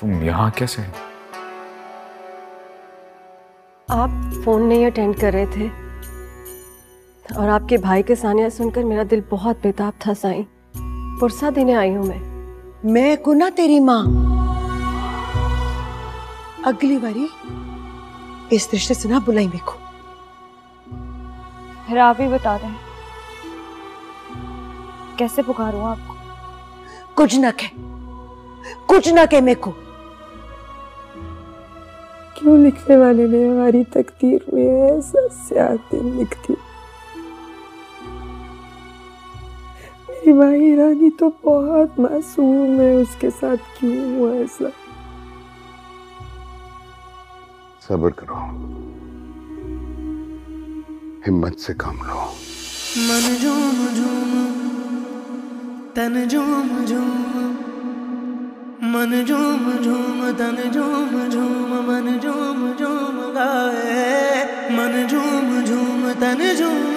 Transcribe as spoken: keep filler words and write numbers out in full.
तुम यहाँ कैसे? आप फोन नहीं अटेंड कर रहे थे और आपके भाई के सानिया सुनकर मेरा दिल बहुत बेताब था साईं। पुरसा देने आई हूँ मैं। मैं को ना तेरी माँ, अगली बारी इस रिश्ते से ना बुलाई मेरे को। फिर आप ही बता दें कैसे पुकारूं आपको? कुछ ना कह, कुछ ना कह मेरे को। क्यों लिखने वाले ने हमारी तकदीर में ऐसा स्याह दिन लिख दी। मेरी माही रानी तो बहुत मासूम है, उसके साथ क्यों हुआ ऐसा? सब्र करो, हिम्मत से काम लो। मन झूम झूम तन झूम झूम, मन झूम झूम तन झूम झूम, मन झूम झूम गाए। मन झूम झूम तन झूम